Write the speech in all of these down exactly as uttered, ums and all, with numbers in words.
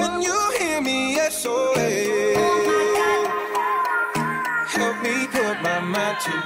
Can you hear me? S O S. Help me put my mind to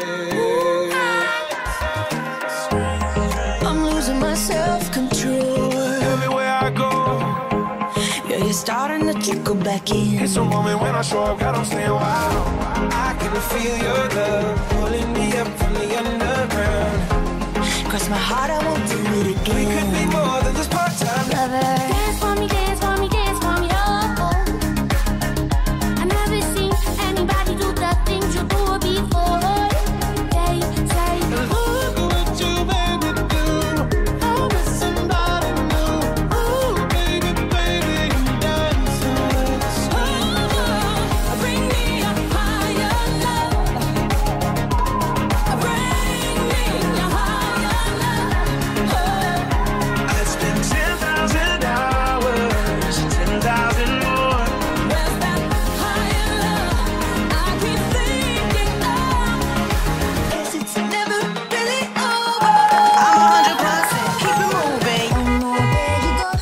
rest. I'm losing my self-control everywhere I go. Yeah, you're starting to trickle back in. It's a moment when I show up, God, I'm staying wild. I can feel your love pulling me up from the underground. Cross my heart, I won't do it again. We could be more than just part-time lovers. Dance for me, dance for me, dance for me, oh, oh. I've never seen anybody do the things you do before. They say, look what you made me do. I'm with somebody new. Ooh, baby, baby, you're dancing with us. Oh, bring me a higher love. Bring me a higher love. Oh. I spent ten thousand hours, ten thousand more. Where's that higher love I keep thinking of? Guess it's never really over. I'm one hundred percent, keep it moving. You know where you go.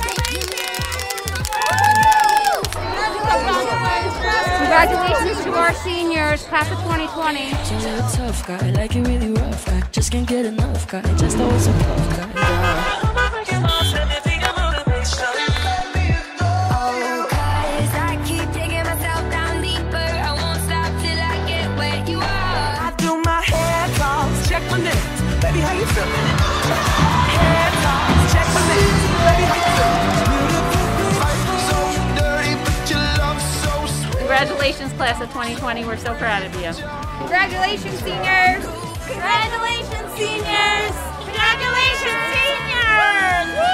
Congratulations to our seniors, class of twenty twenty. You're a tough guy, like a really rough guy. Just can't get enough guy, just always a tough guy. Yeah. Oh, 'cause I keep taking myself down deeper. I won't stop till I get where you are. I do my hair toss, check my minutes. Baby, how you feeling? Hair toss, check my minutes. Baby, how you feeling? So dirty, but your love so sweet. Congratulations, class of twenty twenty. We're so proud of you. Congratulations, seniors! Congratulations, seniors! Congratulations, seniors! Woo!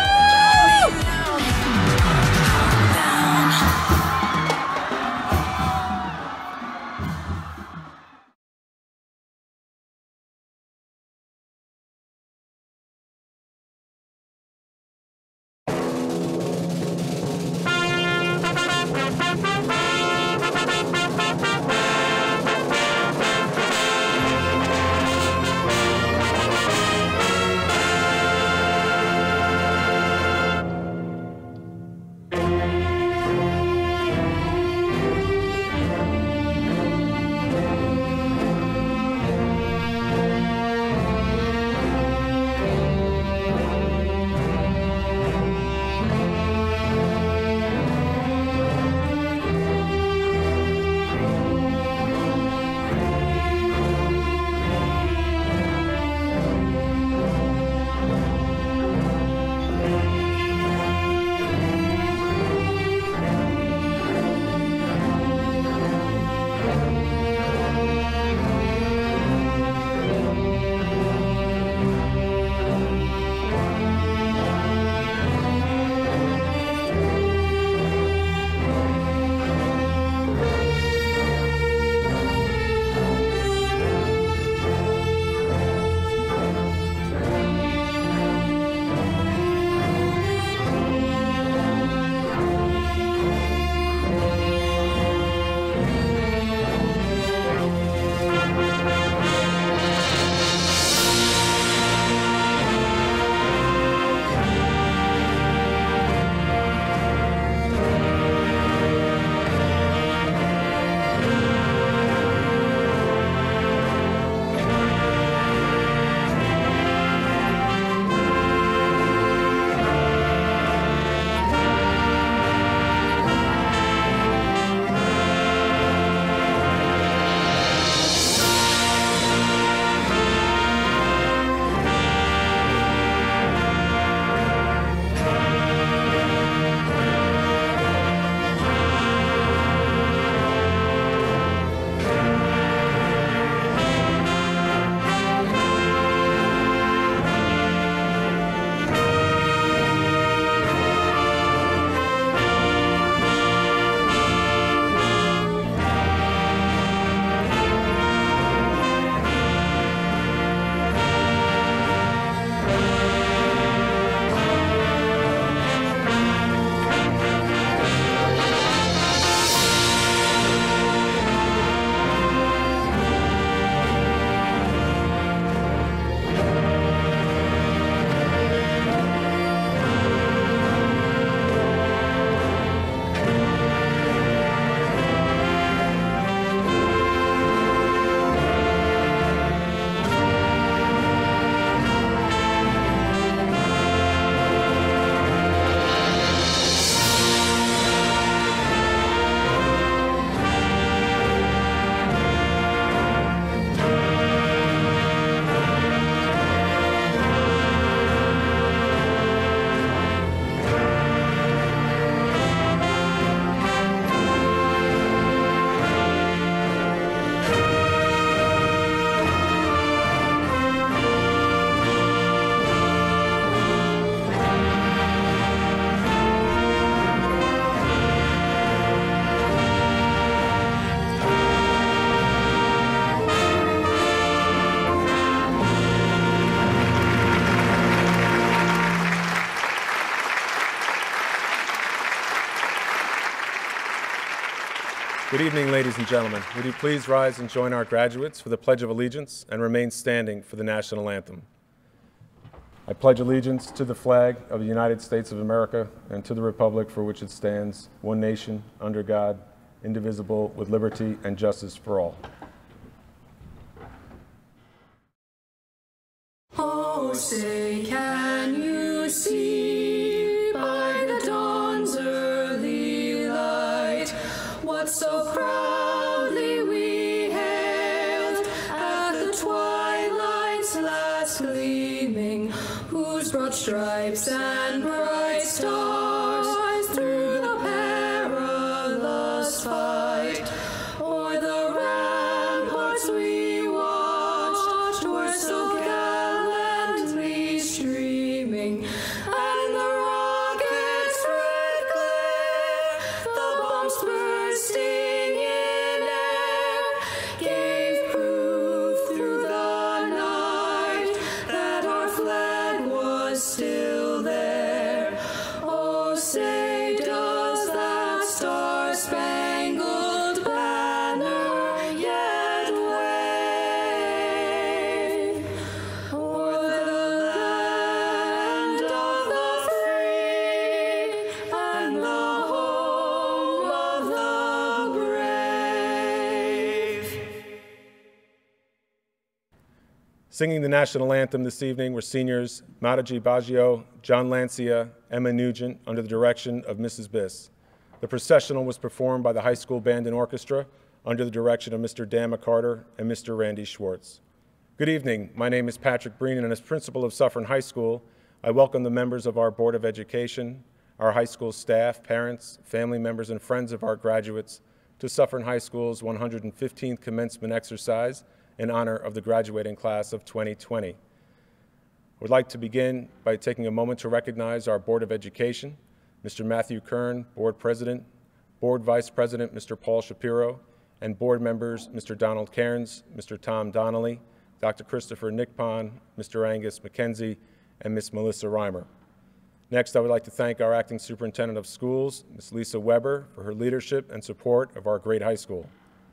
Good evening, ladies and gentlemen. Would you please rise and join our graduates for the Pledge of Allegiance and remain standing for the national anthem. I pledge allegiance to the flag of the United States of America and to the republic for which it stands, one nation, under God, indivisible, with liberty and justice for all. Oh, say, can you see by the dawn's early light what so proudly we hailed at the twilight's last gleaming, whose broad stripes and bright stars through the perilous fight o'er the ramparts we watched were so gallantly streaming, and the rocket's red glare, the bombs bursting in air, gave proof through the night that our flag was still there. Oh, say, does that star-spangled banner yet wave o'er the land of the free and the home of the brave? Singing the national anthem this evening were seniors Mataji Baggio, John Lancia, Emma Nugent, under the direction of Missus Biss. The processional was performed by the high school band and orchestra under the direction of Mister Dan McCarter and Mister Randy Schwartz. Good evening. My name is Patrick Breen, and as principal of Suffern High School, I welcome the members of our Board of Education, our high school staff, parents, family members, and friends of our graduates to Suffern High School's one hundred fifteenth commencement exercise in honor of the graduating class of twenty twenty. I would like to begin by taking a moment to recognize our Board of Education, Mister Matthew Kern, Board President, Board Vice President Mister Paul Shapiro, and Board members Mister Donald Cairns, Mister Tom Donnelly, Doctor Christopher Nickpon, Mister Angus McKenzie, and Miss Melissa Reimer. Next, I would like to thank our Acting Superintendent of Schools, Miss Lisa Weber, for her leadership and support of our great high school.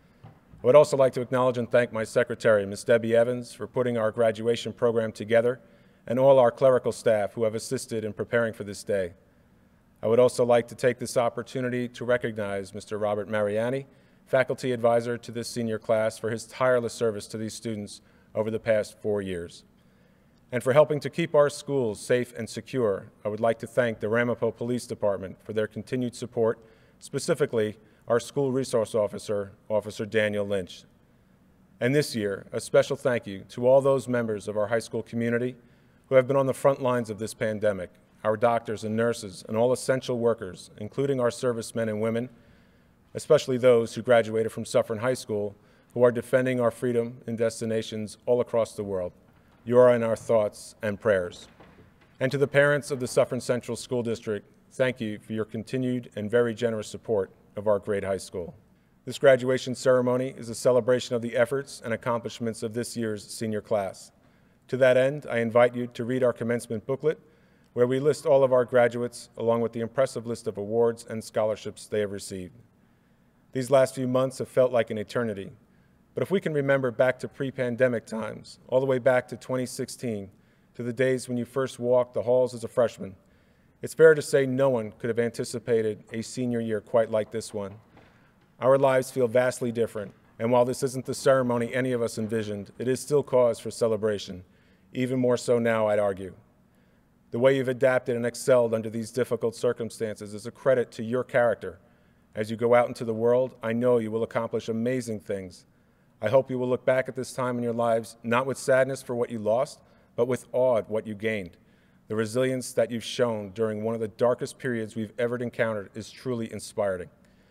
I would also like to acknowledge and thank my secretary, Miss Debbie Evans, for putting our graduation program together, and all our clerical staff who have assisted in preparing for this day. I would also like to take this opportunity to recognize Mister Robert Mariani, faculty advisor to this senior class, for his tireless service to these students over the past four years. And for helping to keep our schools safe and secure, I would like to thank the Ramapo Police Department for their continued support, specifically our school resource officer, Officer Daniel Lynch. And this year, a special thank you to all those members of our high school community who have been on the front lines of this pandemic, our doctors and nurses and all essential workers, including our servicemen and women, especially those who graduated from Suffern High School, who are defending our freedom in destinations all across the world. You are in our thoughts and prayers. And to the parents of the Suffern Central School District, thank you for your continued and very generous support of our great high school. This graduation ceremony is a celebration of the efforts and accomplishments of this year's senior class. To that end, I invite you to read our commencement booklet, where we list all of our graduates along with the impressive list of awards and scholarships they have received. These last few months have felt like an eternity, but if we can remember back to pre-pandemic times, all the way back to twenty sixteen, to the days when you first walked the halls as a freshman, it's fair to say no one could have anticipated a senior year quite like this one. Our lives feel vastly different, and while this isn't the ceremony any of us envisioned, it is still cause for celebration, even more so now, I'd argue. The way you've adapted and excelled under these difficult circumstances is a credit to your character. As you go out into the world, I know you will accomplish amazing things. I hope you will look back at this time in your lives, not with sadness for what you lost, but with awe at what you gained. The resilience that you've shown during one of the darkest periods we've ever encountered is truly inspiring.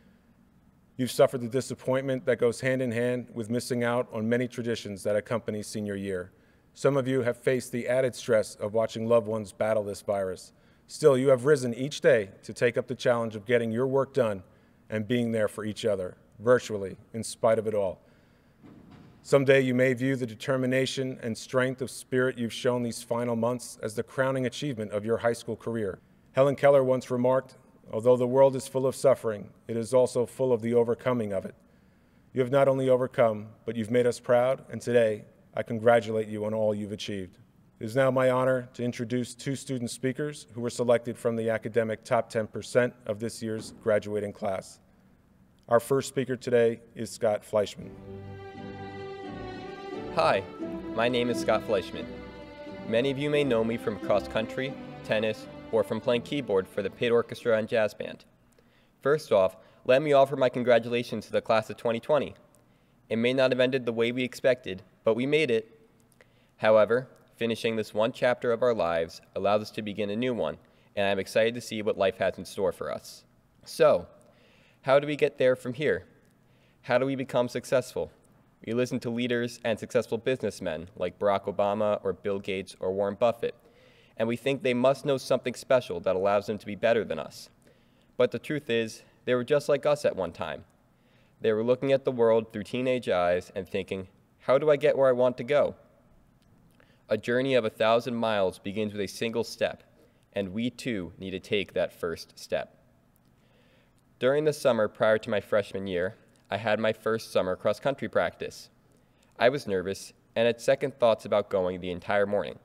You've suffered the disappointment that goes hand in hand with missing out on many traditions that accompany senior year. Some of you have faced the added stress of watching loved ones battle this virus. Still, you have risen each day to take up the challenge of getting your work done and being there for each other, virtually, in spite of it all. Someday you may view the determination and strength of spirit you've shown these final months as the crowning achievement of your high school career. Helen Keller once remarked, Although the world is full of suffering, it is also full of the overcoming of it. You have not only overcome, but you've made us proud, and today, I congratulate you on all you've achieved. It is now my honor to introduce two student speakers who were selected from the academic top ten percent of this year's graduating class. Our first speaker today is Scott Fleischman. Hi, my name is Scott Fleischman. Many of you may know me from cross country, tennis, or from playing keyboard for the pit orchestra and jazz band. First off, let me offer my congratulations to the class of twenty twenty. It may not have ended the way we expected, but we made it. However, finishing this one chapter of our lives allows us to begin a new one, and I'm excited to see what life has in store for us. So, how do we get there from here? How do we become successful? We listen to leaders and successful businessmen like Barack Obama or Bill Gates or Warren Buffett, and we think they must know something special that allows them to be better than us. But the truth is, they were just like us at one time. They were looking at the world through teenage eyes and thinking, how do I get where I want to go? A journey of a thousand miles begins with a single step, and we too need to take that first step. During the summer prior to my freshman year, I had my first summer cross-country practice. I was nervous and had second thoughts about going the entire morning.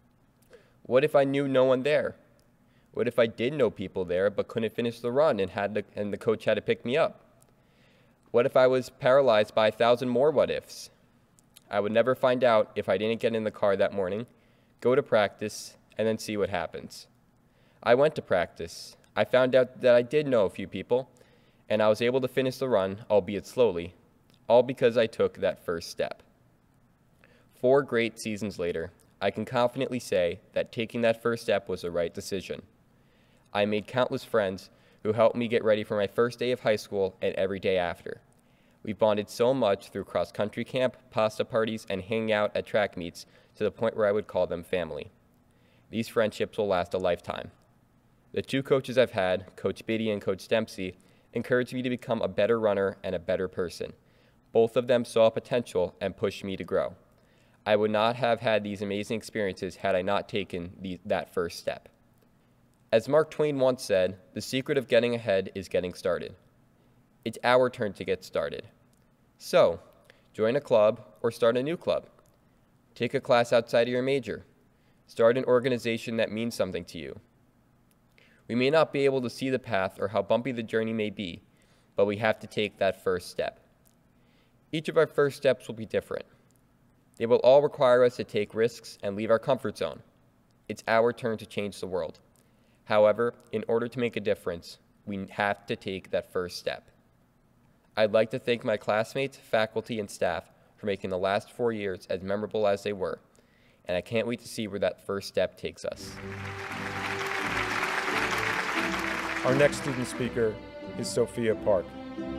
What if I knew no one there? What if I did know people there but couldn't finish the run and, had to, and the coach had to pick me up? What if I was paralyzed by a thousand more what-ifs? I would never find out if I didn't get in the car that morning, go to practice, and then see what happens. I went to practice. I found out that I did know a few people, and I was able to finish the run, albeit slowly, all because I took that first step. Four great seasons later, I can confidently say that taking that first step was the right decision. I made countless friends who helped me get ready for my first day of high school and every day after. We bonded so much through cross-country camp, pasta parties, and hanging out at track meets to the point where I would call them family. These friendships will last a lifetime. The two coaches I've had, Coach Biddy and Coach Dempsey, encouraged me to become a better runner and a better person. Both of them saw potential and pushed me to grow. I would not have had these amazing experiences had I not taken the, that first step. As Mark Twain once said, the secret of getting ahead is getting started. It's our turn to get started. So, join a club or start a new club. Take a class outside of your major. Start an organization that means something to you. We may not be able to see the path or how bumpy the journey may be, but we have to take that first step. Each of our first steps will be different. They will all require us to take risks and leave our comfort zone. It's our turn to change the world. However, in order to make a difference, we have to take that first step. I'd like to thank my classmates, faculty, and staff for making the last four years as memorable as they were, and I can't wait to see where that first step takes us. Our next student speaker is Sophia Park.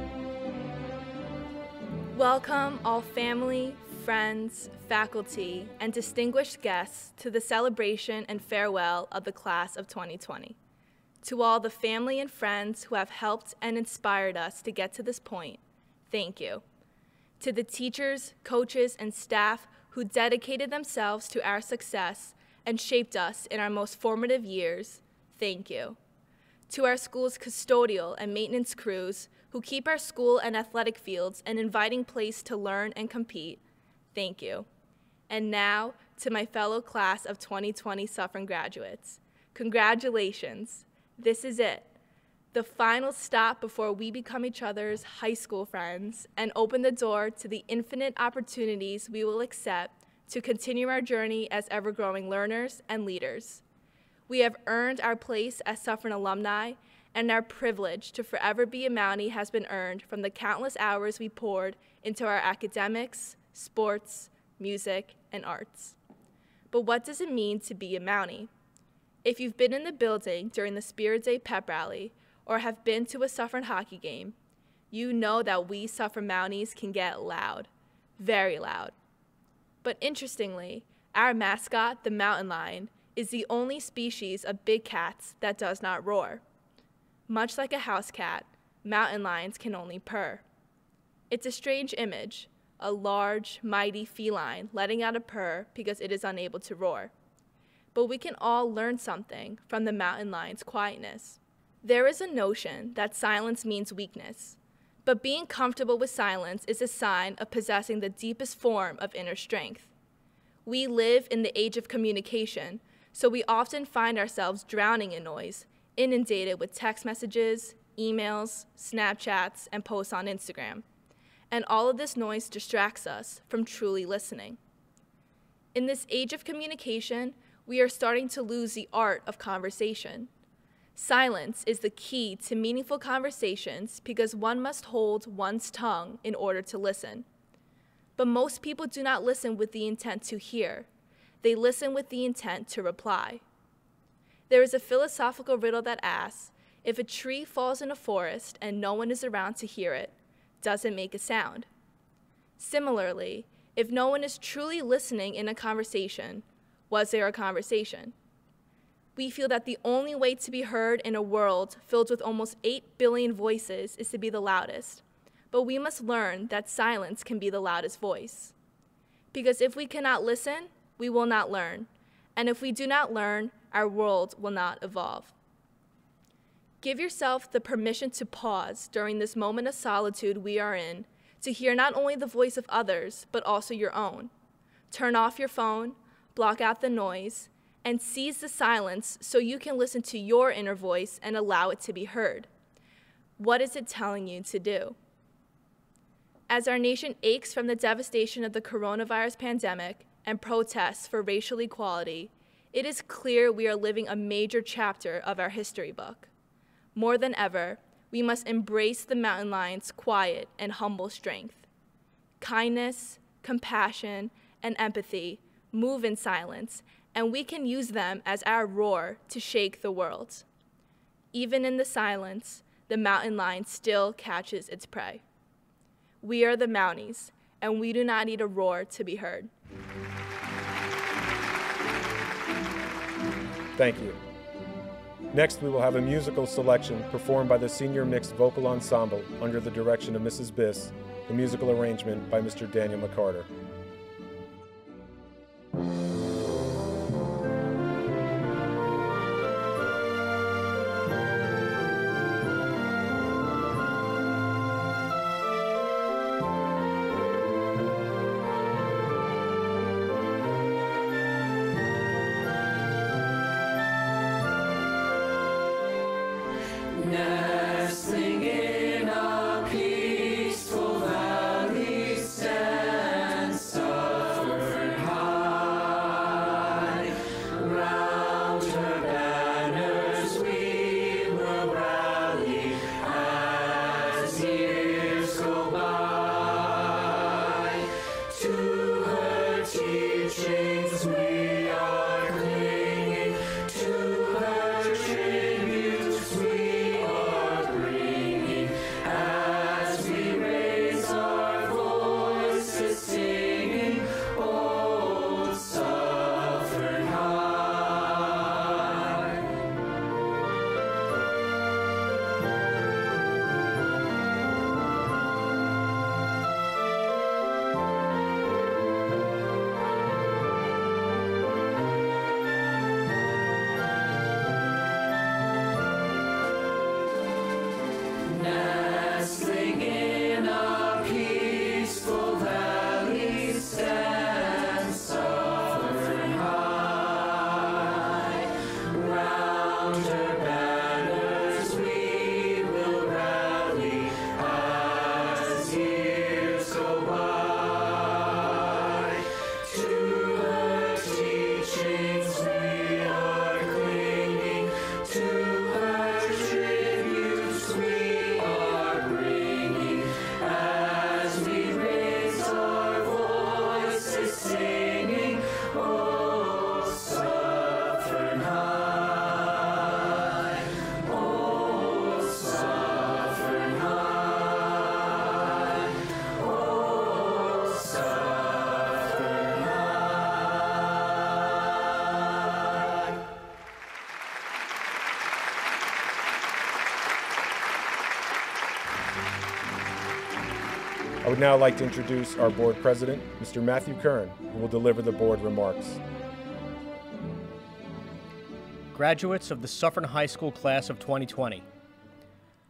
Welcome all family, friends, faculty, and distinguished guests to the celebration and farewell of the class of twenty twenty. To all the family and friends who have helped and inspired us to get to this point, thank you. To the teachers, coaches, and staff who dedicated themselves to our success and shaped us in our most formative years, thank you. To our school's custodial and maintenance crews who keep our school and athletic fields an inviting place to learn and compete, thank you. And now, to my fellow class of twenty twenty Suffern graduates, congratulations. This is it, the final stop before we become each other's high school friends and open the door to the infinite opportunities we will accept to continue our journey as ever-growing learners and leaders. We have earned our place as Suffern alumni, and our privilege to forever be a Mountie has been earned from the countless hours we poured into our academics, sports, music, and arts. But what does it mean to be a Mountie? If you've been in the building during the Spirit Day pep rally or have been to a Suffern hockey game, you know that we Suffern Mounties can get loud, very loud. But interestingly, our mascot, the mountain lion, is the only species of big cats that does not roar. Much like a house cat, mountain lions can only purr. It's a strange image, a large, mighty feline letting out a purr because it is unable to roar. But we can all learn something from the mountain lion's quietness. There is a notion that silence means weakness, but being comfortable with silence is a sign of possessing the deepest form of inner strength. We live in the age of communication, so we often find ourselves drowning in noise, inundated with text messages, emails, Snapchats, and posts on Instagram. And all of this noise distracts us from truly listening. In this age of communication, we are starting to lose the art of conversation. Silence is the key to meaningful conversations because one must hold one's tongue in order to listen. But most people do not listen with the intent to hear. They listen with the intent to reply. There is a philosophical riddle that asks, if a tree falls in a forest and no one is around to hear it, does it make a sound? Similarly, if no one is truly listening in a conversation, was there a conversation? We feel that the only way to be heard in a world filled with almost eight billion voices is to be the loudest. But we must learn that silence can be the loudest voice. Because if we cannot listen, we will not learn. And if we do not learn, our world will not evolve. Give yourself the permission to pause during this moment of solitude we are in, to hear not only the voice of others, but also your own. Turn off your phone, block out the noise, and seize the silence so you can listen to your inner voice and allow it to be heard. What is it telling you to do? As our nation aches from the devastation of the coronavirus pandemic and protests for racial equality, it is clear we are living a major chapter of our history book. More than ever, we must embrace the mountain lion's quiet and humble strength. Kindness, compassion, and empathy move in silence, and we can use them as our roar to shake the world. Even in the silence, the mountain lion still catches its prey. We are the Mounties, and we do not need a roar to be heard. Thank you. Next, we will have a musical selection performed by the Senior Mixed Vocal Ensemble under the direction of Missus Biss, the musical arrangement by Mister Daniel McCarter. Nestling in a peaceful valley stands Suffern high. Round her banners we will rally as years go by. To her teachings we are clinging, to her tributes we nestling in a peaceful valley stands Suffern high. Round her banners we will rally as years go by. To her teachings we are clinging, to her tributes we as we raise our voices singing, oh, Suffern high, oh, Suffern high, oh, Suffern high. I would now like to introduce our board president, Mister Matthew Kern, who will deliver the board remarks. Graduates of the Suffern High School class of twenty twenty,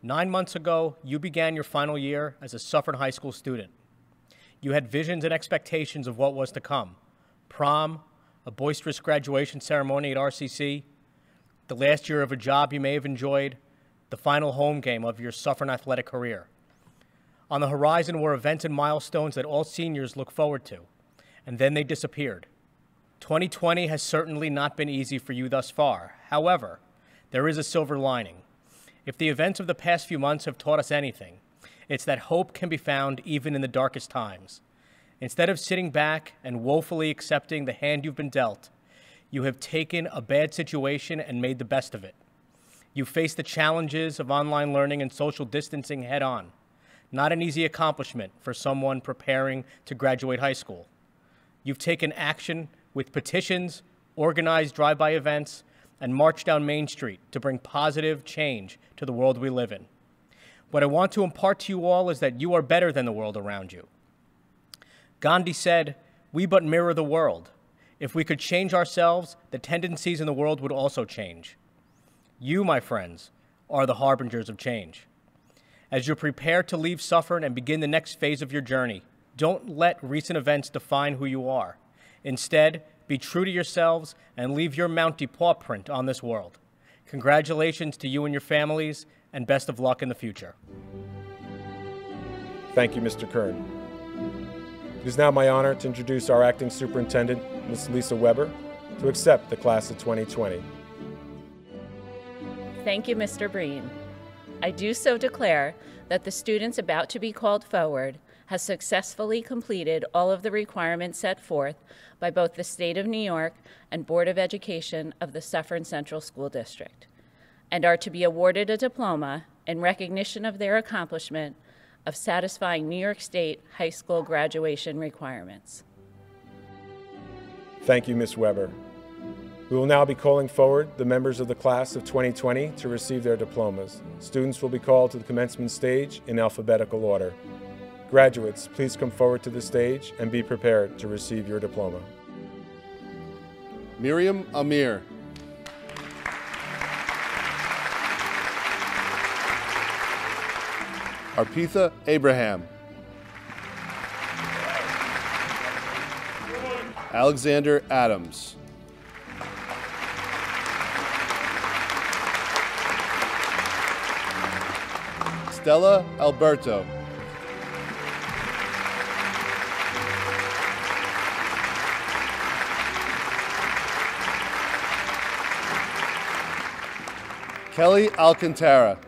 Nine months ago, you began your final year as a Suffern High School student. You had visions and expectations of what was to come. Prom, a boisterous graduation ceremony at R C C, the last year of a job you may have enjoyed, the final home game of your Suffern athletic career. On the horizon were events and milestones that all seniors look forward to, and then they disappeared. twenty twenty has certainly not been easy for you thus far. However, there is a silver lining. If the events of the past few months have taught us anything, it's that hope can be found even in the darkest times. Instead of sitting back and woefully accepting the hand you've been dealt, you have taken a bad situation and made the best of it. You faced the challenges of online learning and social distancing head on. Not an easy accomplishment for someone preparing to graduate high school. You've taken action with petitions, organized drive-by events, and marched down Main Street to bring positive change to the world we live in. What I want to impart to you all is that you are better than the world around you. Gandhi said, "We but mirror the world. If we could change ourselves, the tendencies in the world would also change." You, my friends, are the harbingers of change. As you prepare to leave Suffern and begin the next phase of your journey, don't let recent events define who you are. Instead, be true to yourselves and leave your Mountie paw print on this world. Congratulations to you and your families, and best of luck in the future. Thank you, Mister Kern. It is now my honor to introduce our acting superintendent, Miz Lisa Weber, to accept the class of twenty twenty. Thank you, Mister Breen. I do so declare that the students about to be called forward has successfully completed all of the requirements set forth by both the State of New York and Board of Education of the Suffern Central School District, and are to be awarded a diploma in recognition of their accomplishment of satisfying New York State high school graduation requirements. Thank you, Miz Weber. We will now be calling forward the members of the class of twenty twenty to receive their diplomas. Students will be called to the commencement stage in alphabetical order. Graduates, please come forward to the stage and be prepared to receive your diploma. Miriam Amir. Arpitha Abraham. Alexander Adams. Stella Alberto. Kelly Alcantara.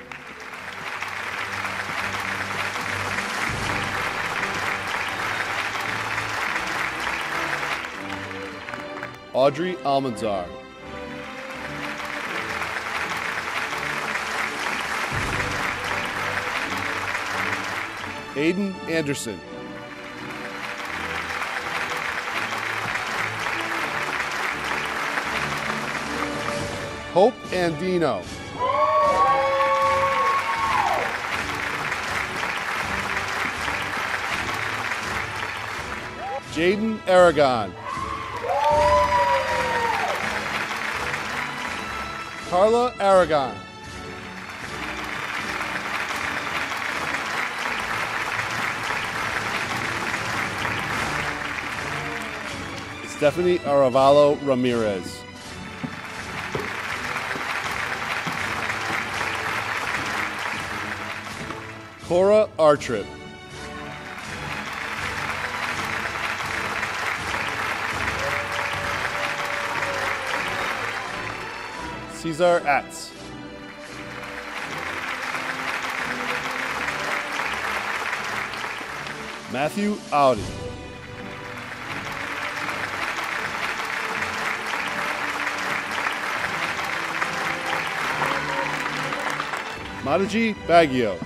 Audrey Almanzar. Aiden Anderson. Hope Andino. Jaden Aragon. Carla Aragon. Stephanie Aravalo Ramirez. Cora Artrip. Cesar Atz. Matthew Audi. Madaji Baggio.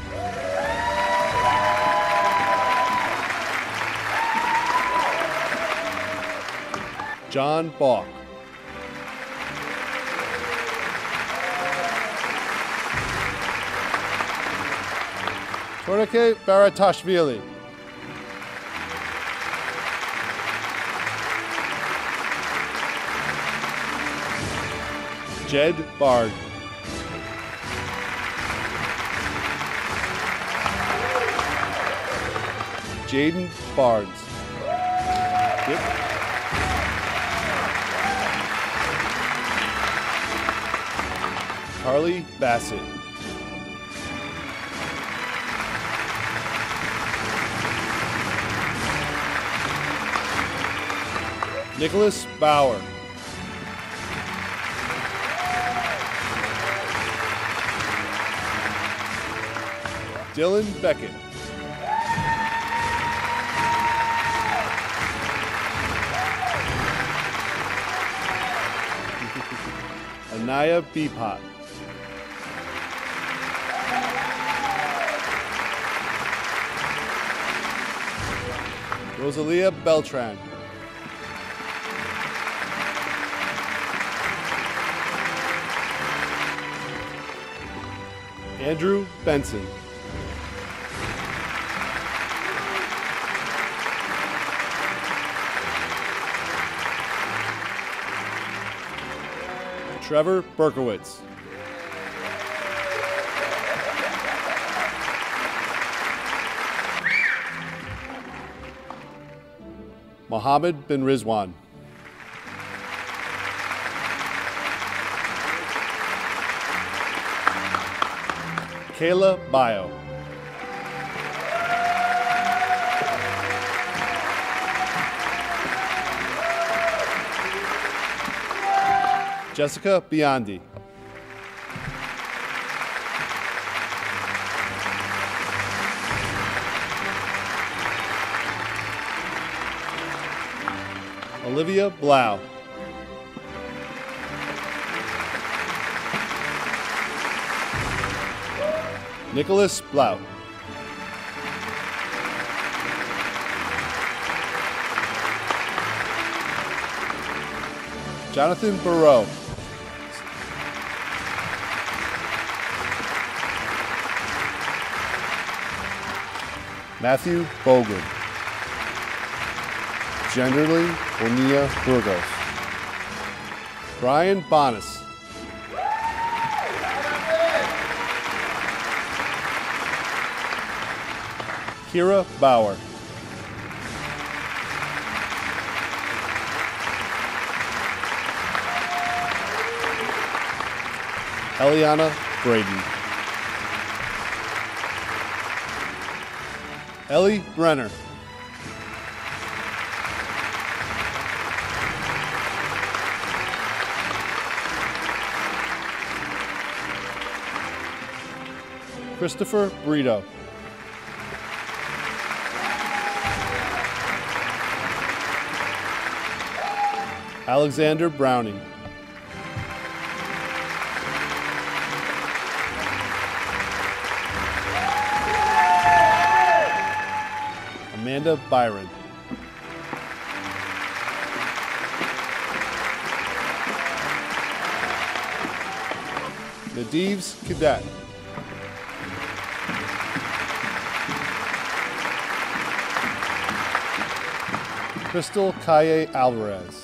John Balk. Torike Baratashvili. Jed Bard. Jaden Barnes. Yep. Carly Bassett. Nicholas Bauer. Dylan Beckett. Anaya Beepot. Rosalia Beltran. Andrew Benson. Trevor Berkowitz. Mohammed bin Rizwan. Kayla Bio. Jessica Biondi. Olivia Blau. Nicholas Blau. Jonathan Burrow. Matthew Bogan. Genderly Onia Burgos. Brian Bonas. Kira Bauer. Eliana Braden. Ellie Brenner. Christopher Brito. Alexander Browning. Amanda Byron. Nadives Cadet. Crystal Kaye Alvarez.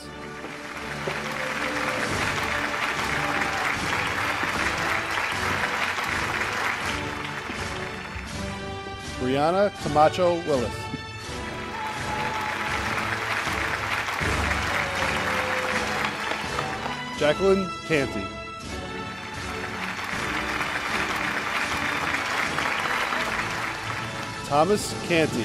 Brianna Camacho Willis. Jacqueline Canty. Thomas Canty.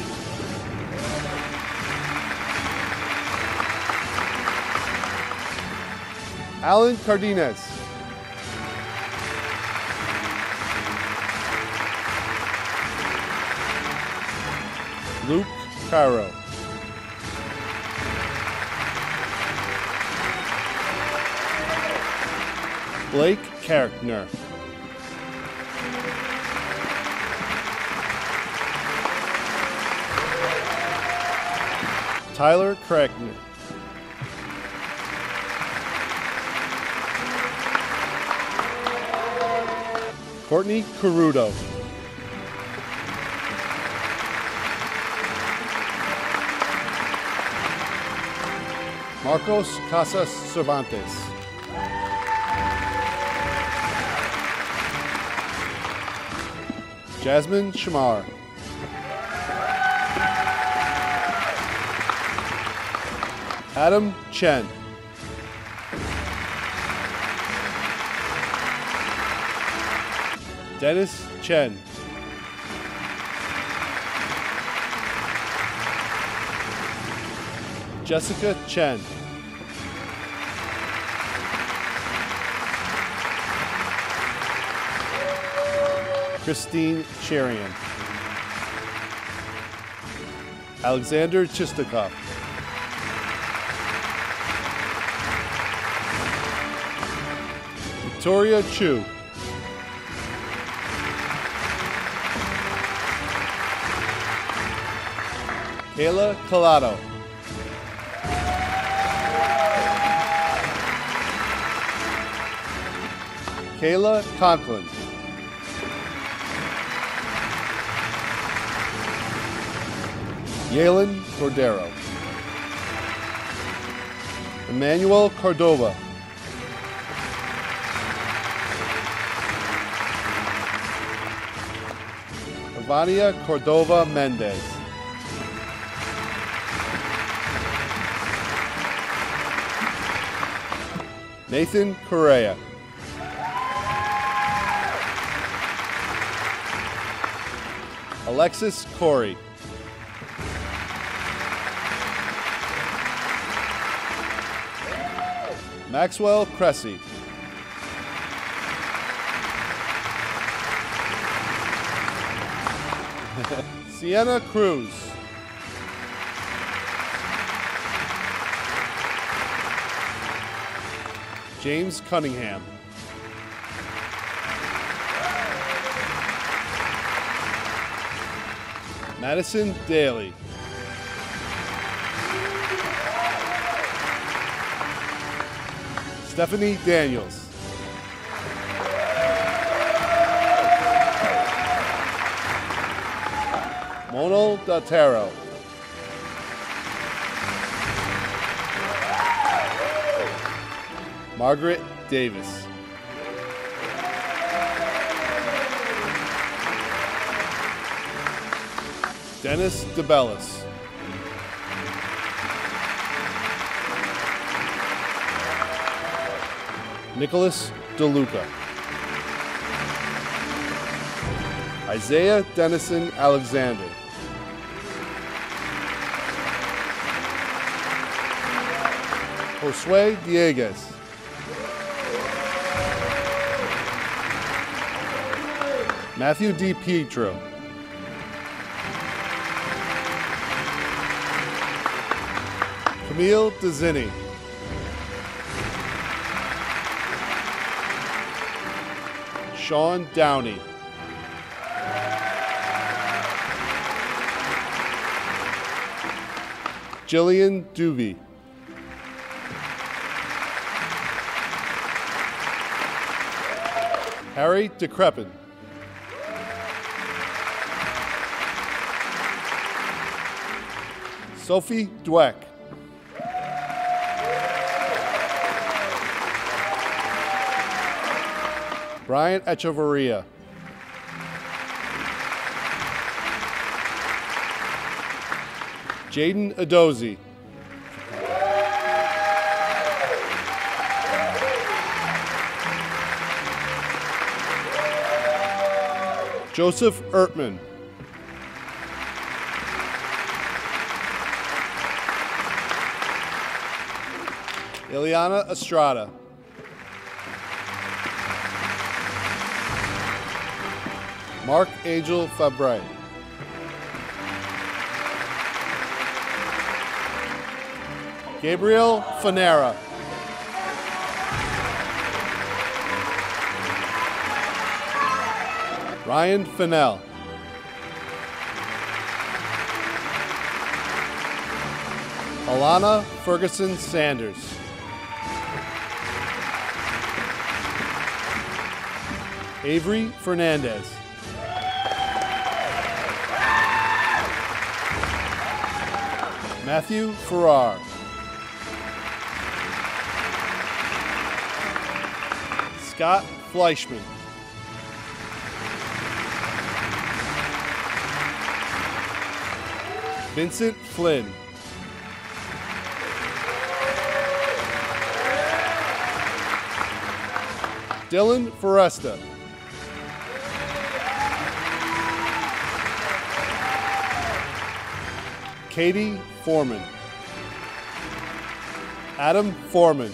Alan Cardenas. Luke Cairo. Blake Carrickner. Tyler Crackner. Courtney Carudo. Marcos Casas Cervantes. Jasmine Shamar. Adam Chen. Dennis Chen. Jessica Chen. Christine Sherian. Alexander Chistikov. Victoria Chu. Kayla Collado. Kayla Conklin. Yalen Cordero. Emmanuel Cordova. Ivania Cordova Mendez. Nathan Correa. Alexis Corey. Maxwell Cressy. Sienna Cruz. James Cunningham. Madison Daly. Stephanie Daniels. Mono Datero. Margaret Davis. Dennis DeBellis. Nicholas DeLuca. Isaiah Dennison Alexander. Josue Dieguez. Matthew D. Pietro. Camille DeZinni. Sean Downey. Jillian Doobie. Harry Decrepin. Sophie Dweck. Brian Echevarria. Jaden Adozi. Joseph Ertman. Ileana Estrada. Mark Angel Fabre. Gabriel Fanera. Ryan Fennell. Alana Ferguson Sanders. Avery Fernandez. Matthew Farrar. Scott Fleischman. Vincent Flynn. Dylan Foresta. Katie Foreman. Adam Foreman.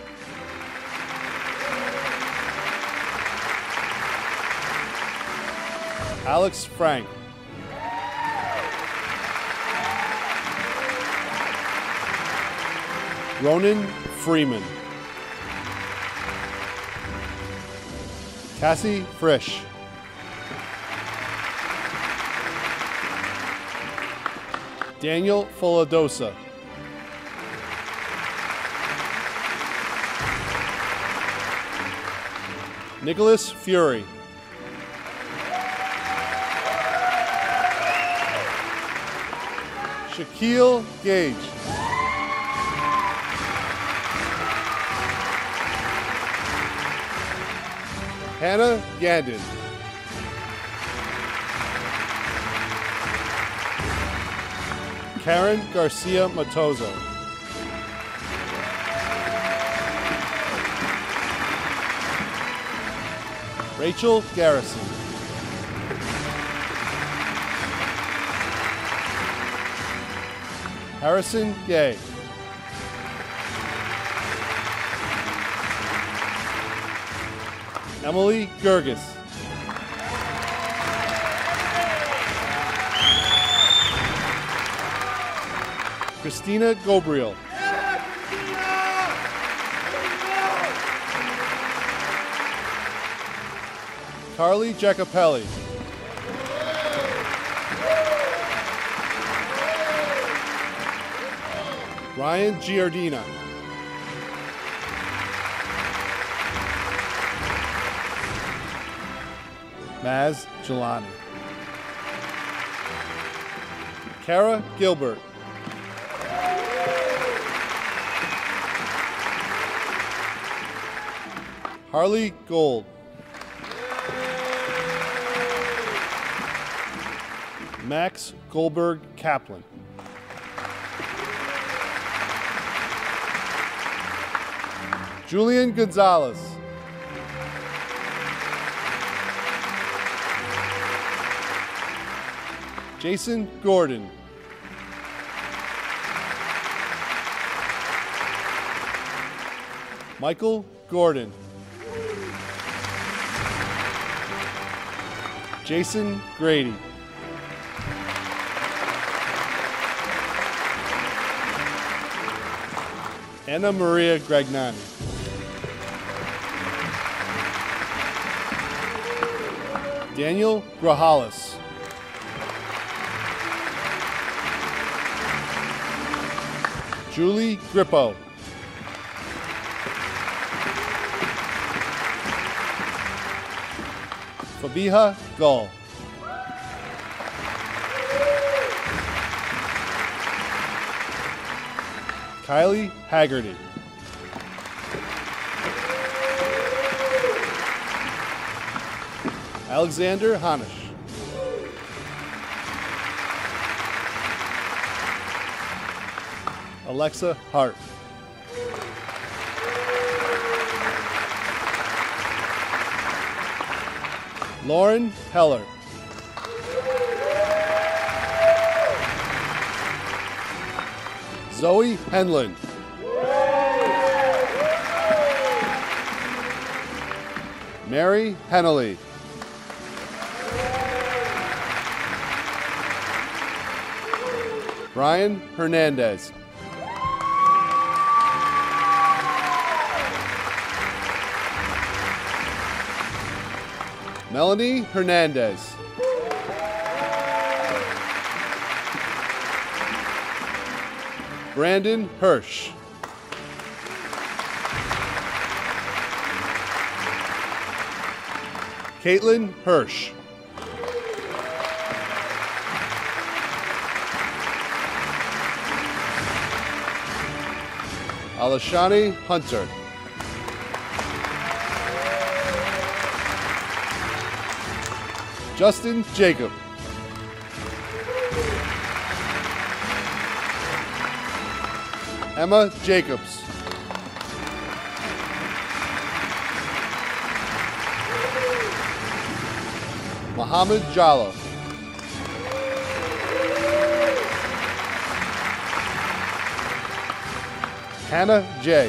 Alex Frank. Ronan Freeman. Cassie Frisch. Daniel Foladosa. Nicholas Fury. Shaquille Gage. Hannah Gandon. Karen Garcia Matozo. Rachel Garrison. Harrison Gay. Emily Gerges. Christina Gobriel. Carly Giacopelli. Ryan Giardina. Maz Jelani. Kara Gilbert. Harley Gold. Max Goldberg Kaplan. Julian Gonzalez. Jason Gordon. Michael Gordon. Jason Grady. Anna Maria Gragnani. Daniel Grajales. Julie Grippo. Fabiha Gull. Kylie Haggerty. Alexander Hanish. Alexa Hart. Lauren Heller. Zoe Henlin. Mary Hennelly. Brian Hernandez. Melanie Hernandez. Brandon Hirsch. Caitlin Hirsch. Alashani Hunter. Justin Jacob. Emma Jacobs. Mohammed Jallo. Hannah J.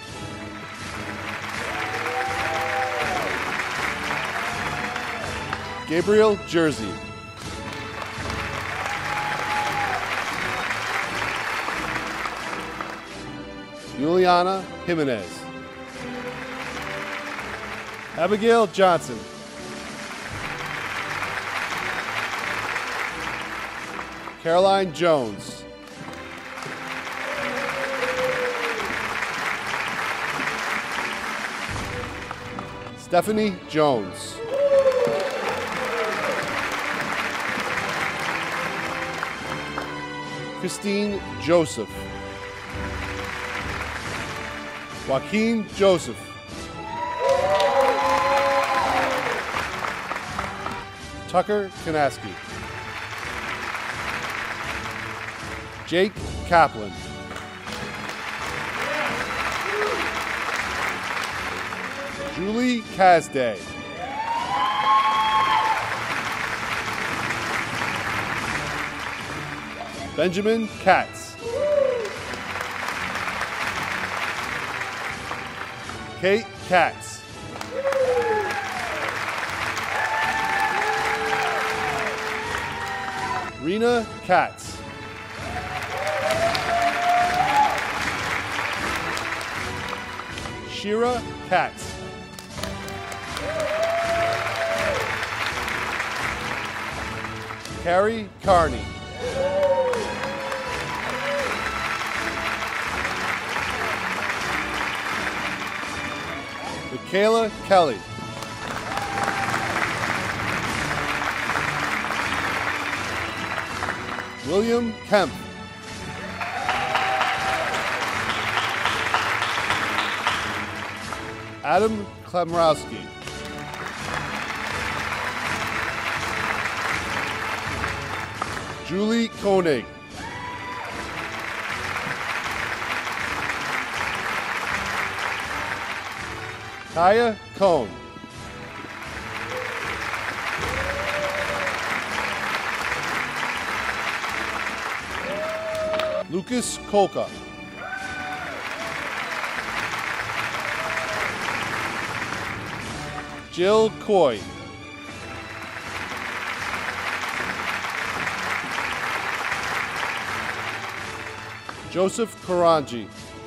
Gabriel Jersey. Juliana Jimenez. Abigail Johnson. Caroline Jones. Stephanie Jones. Christine Joseph. Joaquin Joseph. Tucker Kanaski. Jake Kaplan. Julie Casday. Benjamin Katz. Kate Katz. Rena Katz. Shira Katz. Carrie Carney. Michaela Kelly. William Kemp. Adam Klemrowski. Julie Koenig. Kaya Cohn. Lucas Kolka. Jill Coy. Joseph Karanji.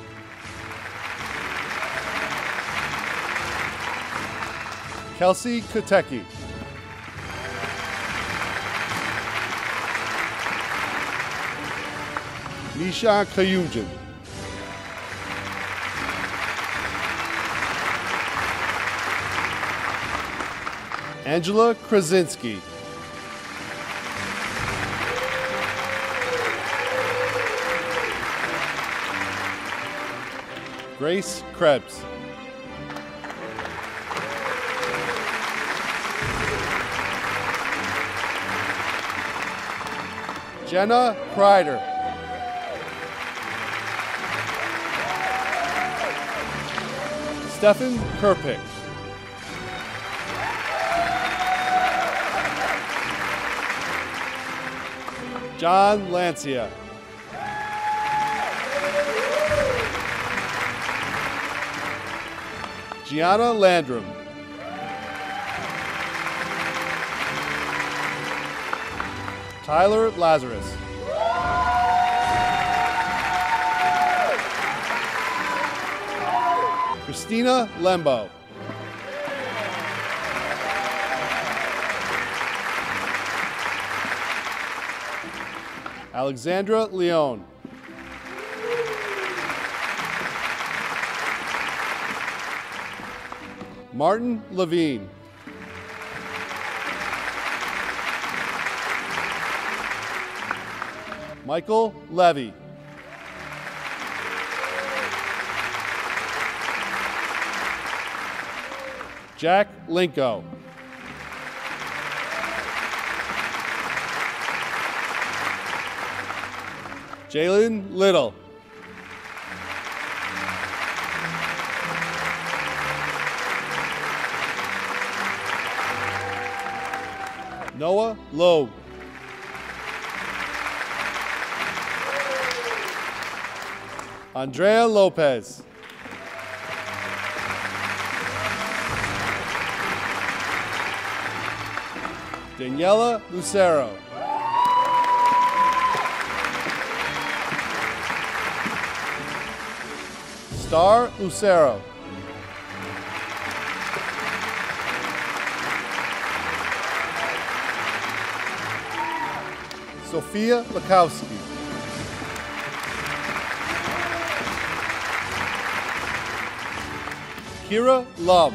Kelsey Kotecki. Nisha Kayunjan. Angela Krasinski. Grace Krebs. Jenna Kreider. Stephen Kerpick. John Lancia. Gianna Landrum. Tyler Lazarus. Christina Lembo. Alexandra Leone. Martin Levine. Michael Levy. Jack Linko. Jalen Little. Noah Loeb. Andrea Lopez. Daniela Lucero. Star Lucero. Sophia Lakowski. Kira Lum.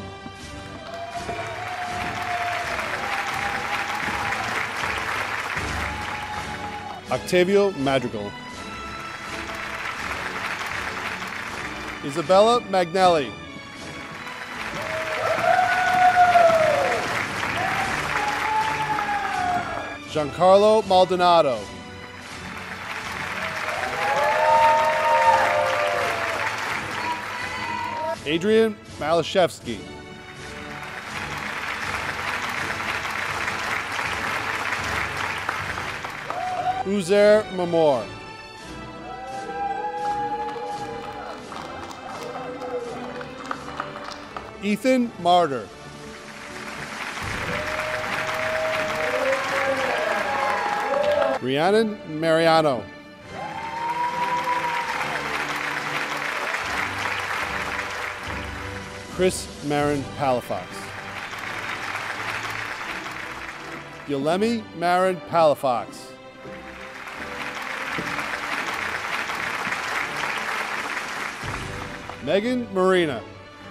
Octavio Madrigal. Isabella Magnelli. Giancarlo Maldonado. Adrian Malashevsky. Uzair Mamor. Ethan Martyr. Rhiannon Mariano. Chris Marin Palafox. Yolemi Marin Palafox. Megan Marina.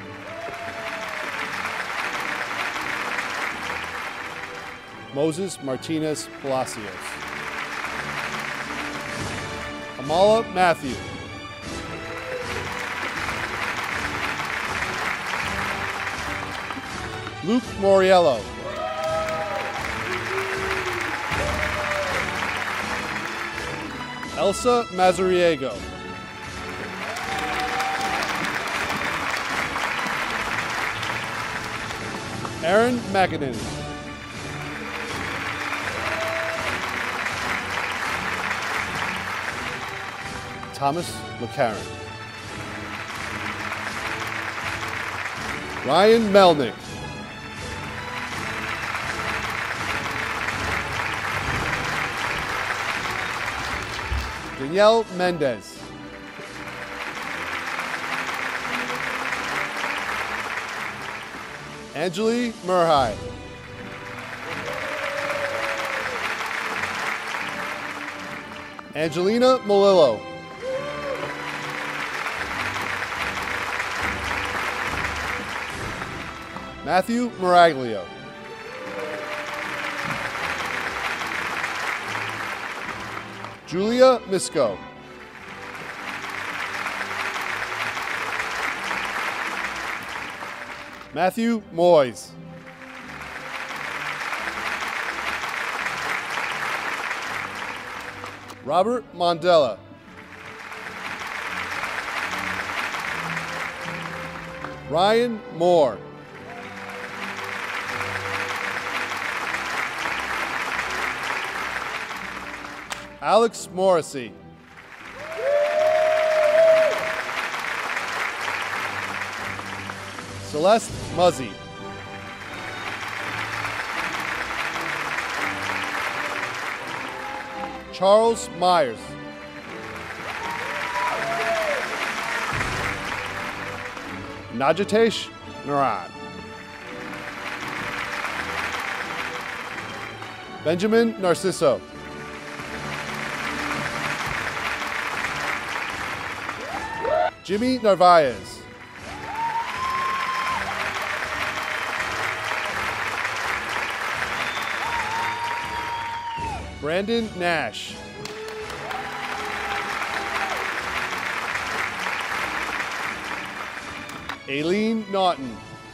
Moses Martinez Palacios. Amala Matthew. Luke Moriello. Elsa Mazariego. Aaron McInerney. Thomas McCarron. Ryan Melnick. Danielle Mendez. Angeli Murhai. Angelina Malillo. Matthew Maraglio. Julia Misko. Matthew Moyes. Robert Mondella. Ryan Moore. Alex Morrissey. Celeste Muzzy. Charles Myers. Najatesh Naran. Benjamin Narciso. Jimmy Narvaez. Brandon Nash. Aileen Naughton.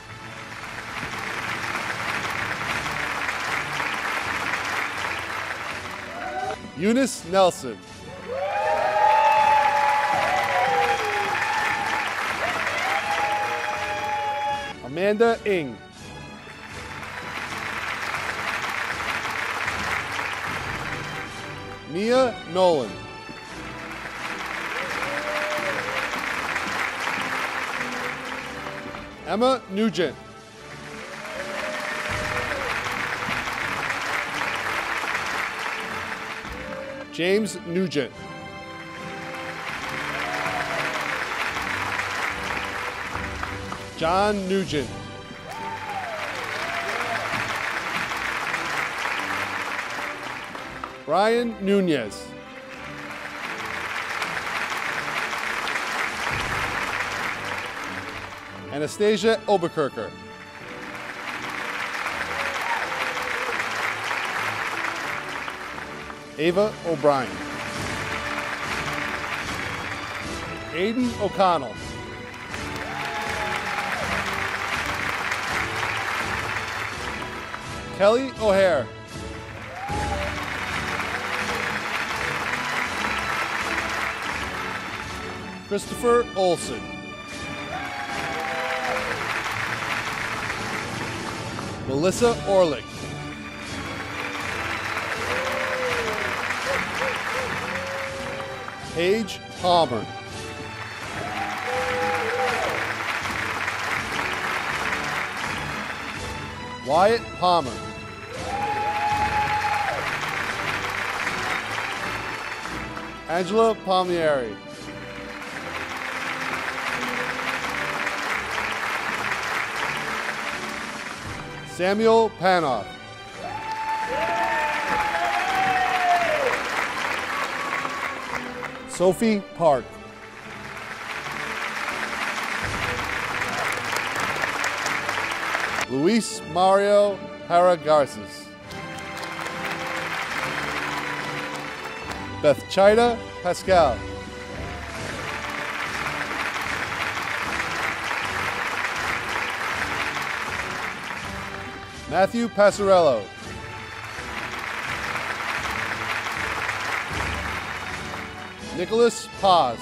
Eunice Nelson. Amanda Ing. Mia Nolan. Emma Nugent. James Nugent. John Nugent. Brian Nunez. Anastasia Oberkircher. Ava O'Brien. Aiden O'Connell. Kelly O'Hare. Christopher Olson. Melissa Orlick. Paige Palmer. Wyatt Palmer. Angela Palmieri. Samuel Panoff. Sophie Park. Luis Mario Paragarces. Bethchida Pascal. Matthew Passarello. Nicholas Paz.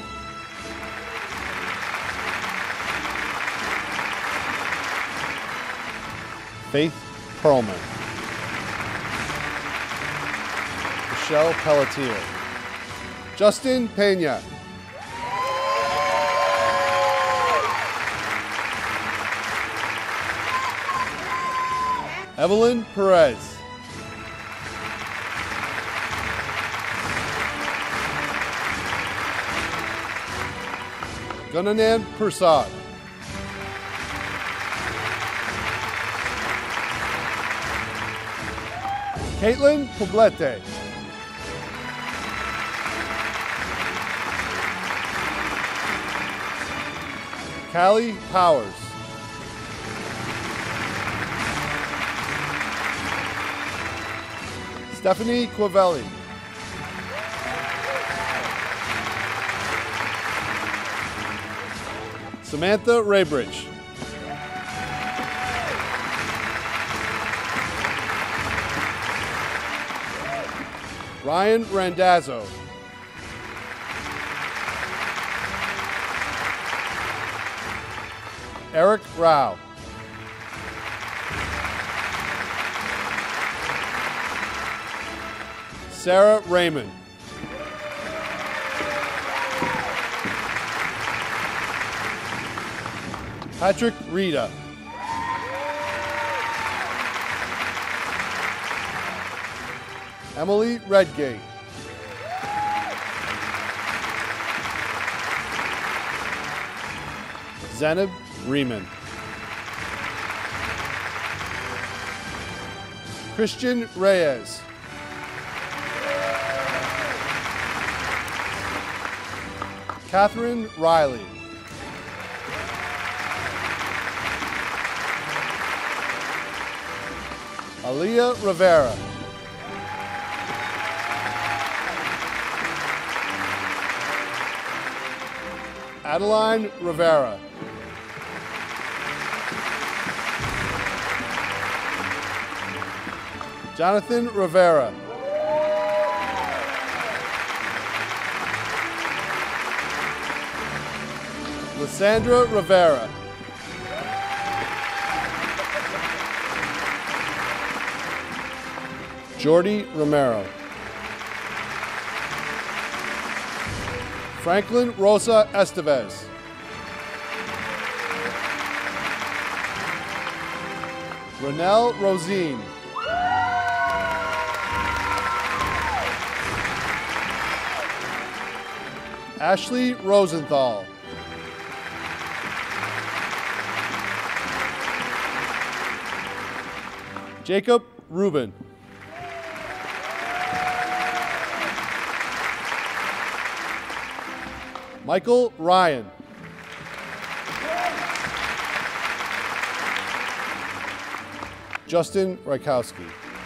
Faith Perlman. Michelle Pelletier. Justin Pena. Evelyn Perez. Gunanan Prasad. Caitlin Poblete. Callie Powers. Stephanie Quivelli. Samantha Raybridge. Ryan Randazzo. Eric Rao. Sarah Raymond. Patrick Rita. Emily Redgate. Zanab Riemann. Christian Reyes. Catherine Riley. Aaliyah Rivera. Adeline Rivera. Jonathan Rivera. Lysandra Rivera. Jordy Romero. Franklin Rosa Estevez. Renelle Rosine. Ashley Rosenthal. Jacob Rubin. Michael Ryan. Justin Rykowski.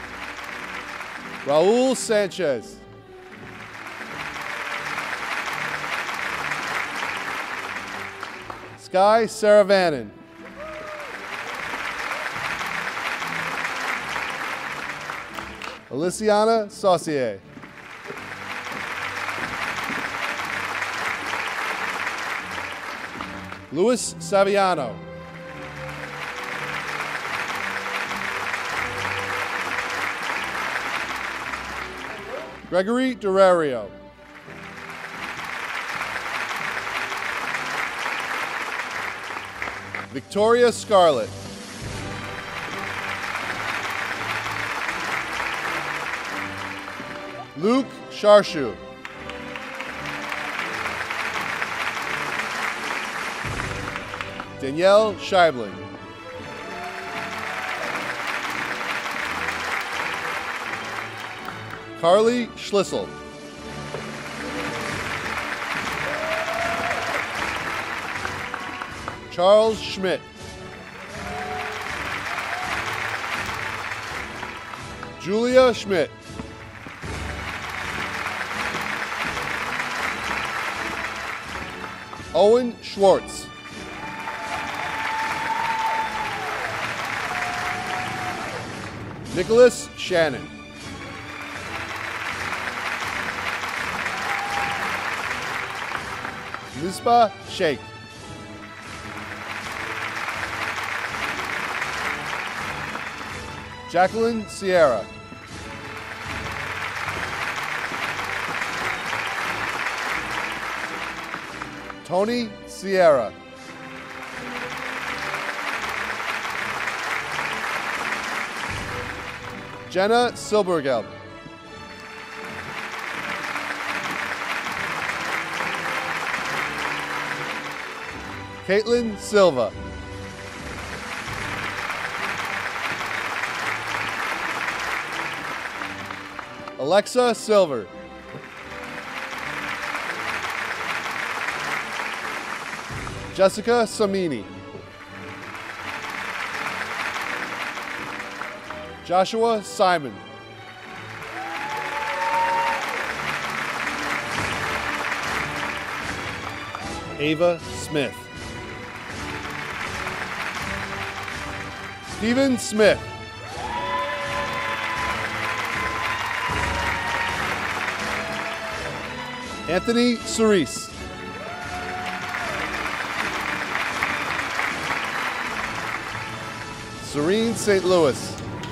Raul Sanchez. Sky Saravanan. Aliciana Saucier. Luis Saviano. Gregory Durario. Victoria Scarlett. Luke Sharshu. Danielle Scheibling. Carly Schlissel. Charles Schmidt. Julia Schmidt. Owen Schwartz. Nicholas Shannon. Misbah Sheikh. Jacqueline Sierra. Tony Sierra. Jenna Silbergelb. Caitlin Silva. Alexa Silver. Jessica Samini. Joshua Simon. Ava Smith. Stephen Smith. Anthony Cerise. Serene Saint Louis.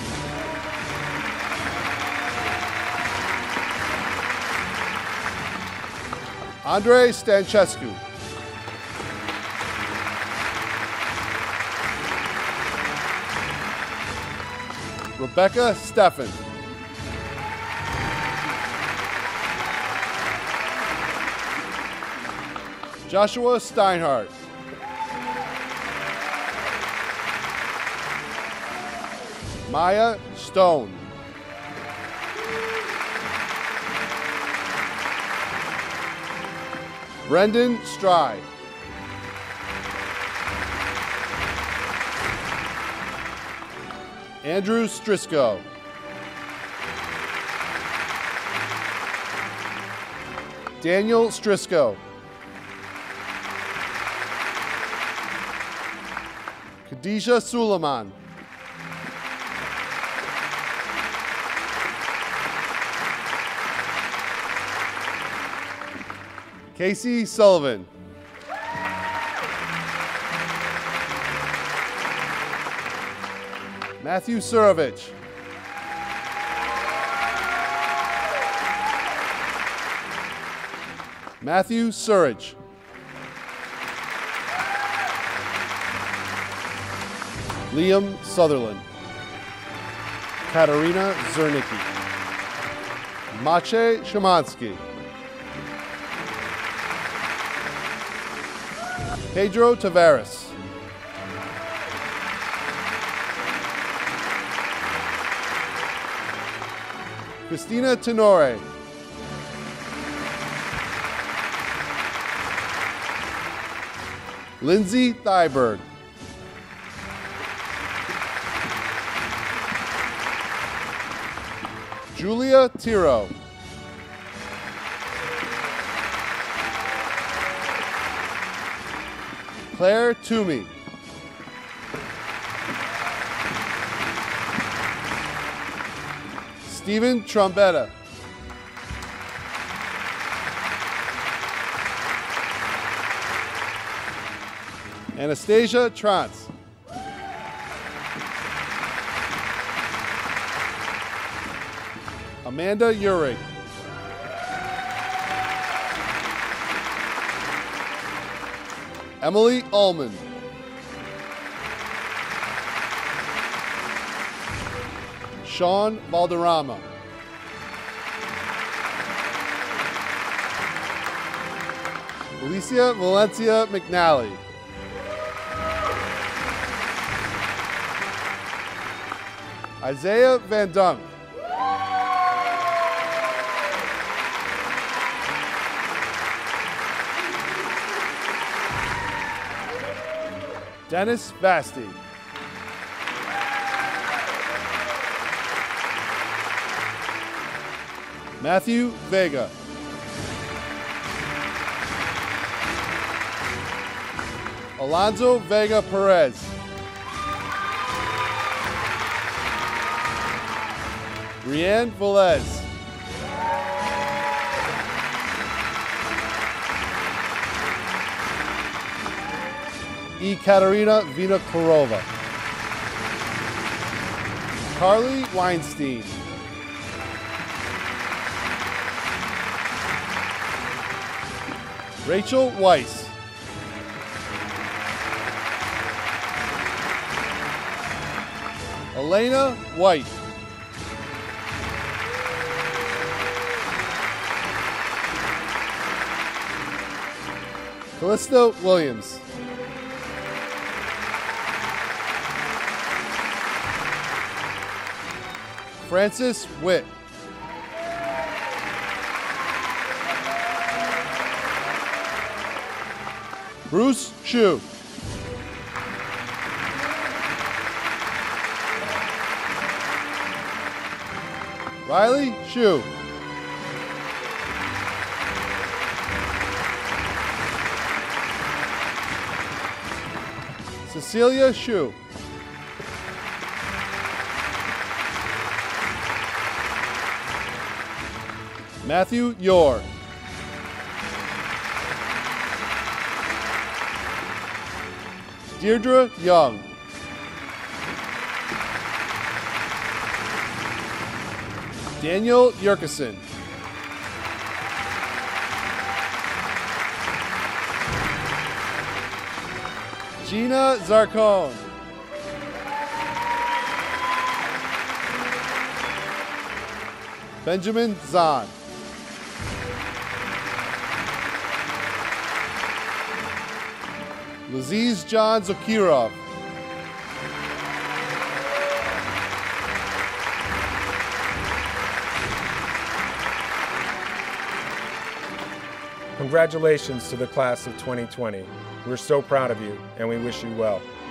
Andre Stanchescu. Rebecca Steffen. Joshua Steinhardt. Maya Stone. Brendan Stride. Andrew Strisco. Daniel Strisco. Khadijah Suleiman. Casey Sullivan. Matthew Surovich. Matthew Surridge. Liam Sutherland. Katarina Zernicki. Maciej Szymanski. Pedro Tavares. Christina Tenore. Lindsay Thyberg. Julia Tiro. Claire Toomey. Stephen Trombetta. Anastasia Trantz. Amanda Urig. Emily Ullman. Sean Valderrama. Alicia Valencia McNally. Isaiah Van Dunk. Dennis Vasti. Matthew Vega. Alonzo Vega Perez. Rianne Velez. E. Katerina Vinokurova. Carly Weinstein. Rachel Weiss. Elena White. Callista Williams. Francis Witt. Bruce Shu. Riley Shu. Cecilia Shu. Matthew Yor. Deirdre Young. Daniel Yerkeson. Gina Zarcone. Benjamin Zahn. Laziz John Zakirov. Congratulations to the class of twenty twenty. We're so proud of you, and we wish you well.